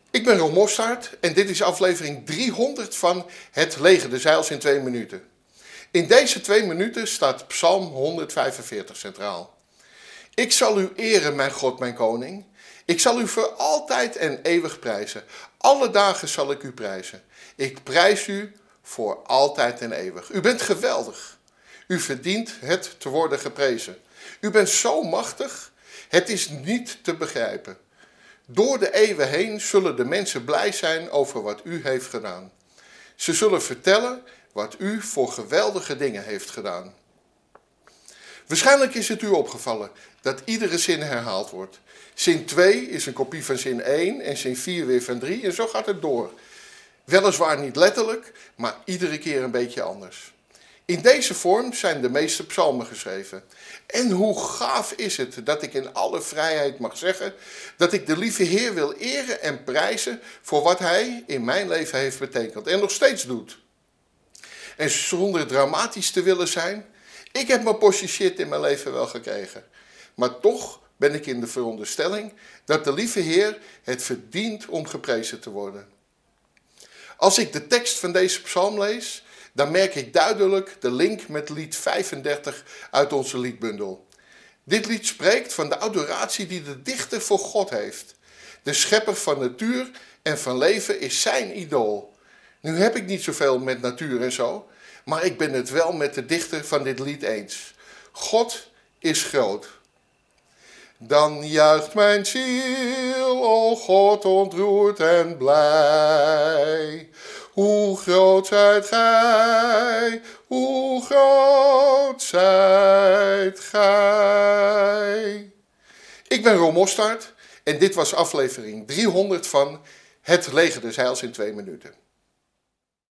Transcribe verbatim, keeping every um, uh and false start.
Ik ben Ron Mostert en dit is aflevering driehonderd van Het leger des heils in twee minuten. In deze twee minuten staat Psalm honderdvijfenveertig centraal. Ik zal u eren, mijn God, mijn koning. Ik zal u voor altijd en eeuwig prijzen. Alle dagen zal ik u prijzen. Ik prijs u voor altijd en eeuwig. U bent geweldig. U verdient het te worden geprezen. U bent zo machtig, het is niet te begrijpen. Door de eeuwen heen zullen de mensen blij zijn over wat u heeft gedaan. Ze zullen vertellen wat u voor geweldige dingen heeft gedaan. Waarschijnlijk is het u opgevallen dat iedere zin herhaald wordt. Zin twee is een kopie van zin één en zin vier weer van drie en zo gaat het door. Weliswaar niet letterlijk, maar iedere keer een beetje anders. In deze vorm zijn de meeste psalmen geschreven. En hoe gaaf is het dat ik in alle vrijheid mag zeggen dat ik de lieve Heer wil eren en prijzen voor wat Hij in mijn leven heeft betekend en nog steeds doet. En zonder dramatisch te willen zijn, ik heb mijn portie shit in mijn leven wel gekregen. Maar toch ben ik in de veronderstelling dat de lieve Heer het verdient om geprezen te worden. Als ik de tekst van deze psalm lees, dan merk ik duidelijk de link met lied vijfendertig uit onze liedbundel. Dit lied spreekt van de adoratie die de dichter voor God heeft. De schepper van natuur en van leven is zijn idool. Nu heb ik niet zoveel met natuur en zo, maar ik ben het wel met de dichter van dit lied eens. God is groot. Dan juicht mijn ziel, o God, ontroerd en blij. Hoe groot zijt gij, hoe groot zijt gij. Ik ben Ron Mostert en dit was aflevering driehonderd van Het leger des heils in twee minuten.